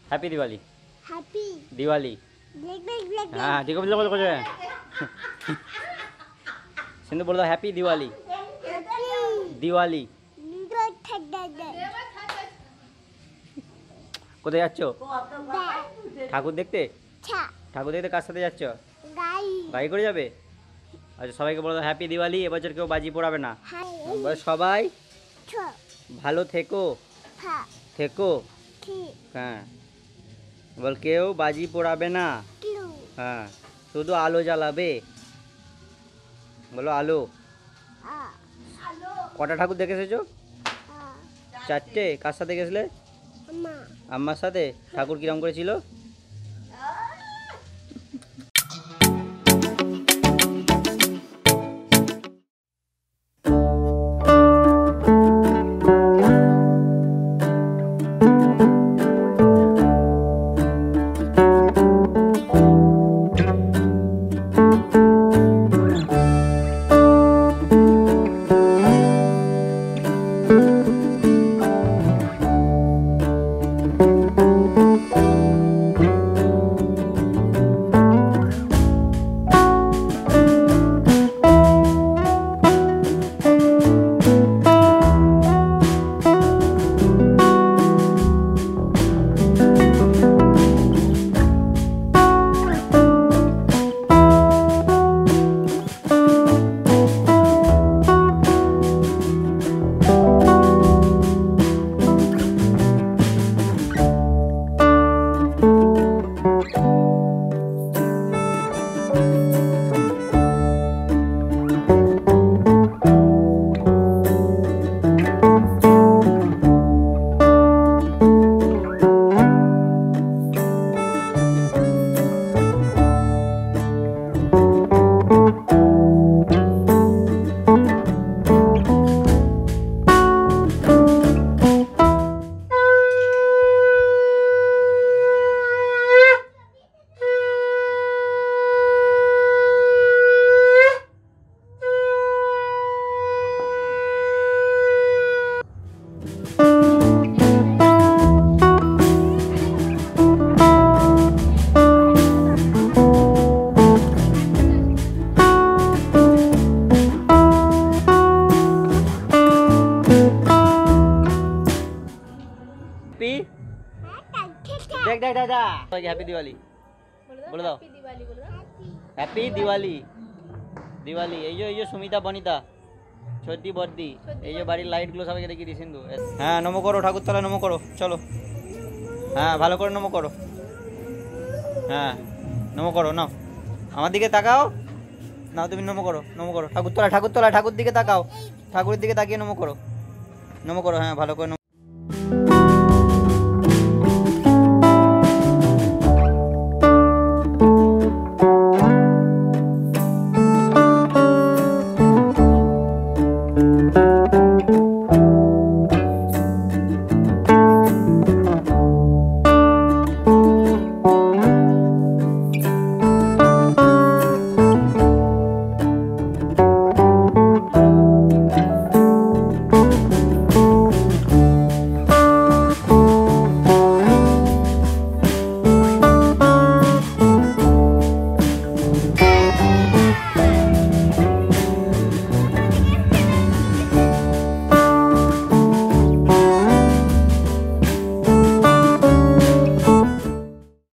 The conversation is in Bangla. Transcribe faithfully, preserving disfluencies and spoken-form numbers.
हैप्पी दिवाली। हैप्पी दिवाली। हाँ ठीक है बोलो बोलो बोलो सिंधु बोल दो हैप्पी दिवाली। दिवाली কোথায় যাচ্ছ? ঠাকুর দেখতে। ঠাকুর দেখতে কার সাথে যাচ্ছ? গাড়ি করে যাবে। আচ্ছা সবাইকে বলো হ্যাপি দিওয়ালি। এবছর কেউ বাজি পোড়াবে না। সবাই ভালো থেকো থেকো। হ্যাঁ বল কেউ বাজি পোড়াবে না। হ্যাঁ শুধু আলো জ্বালাবে। বলো আলো। কটা ঠাকুর দেখে এসেছো? চারটে। কার সাথে গেছিলে? আম্মার সাথে। ঠাকুর কিরম করেছিল? देख देख दादा हैप्पी दिवाली बोलो दाओ। हैप्पी दिवाली। दिवाली এই যে এই যে সুমিতা বনিতা ছোটি বর্দি এই যে বাড়ির লাইট গুলো সবাইকে দেখিয়ে দিই সিন্ধু। হ্যাঁ নমো করো ঠাকুরতলা নমো করো চলো। হ্যাঁ ভালো করে নমো করো। হ্যাঁ নমো করো নাও আমার দিকে তাকাও। নাও তুমি নমো করো নমো করো ঠাকুরতলা ঠাকুরতলা ঠাকুর দিকে তাকাও। ঠাকুরের দিকে তাকিয়ে নমো করো নমো করো। হ্যাঁ ভালো করে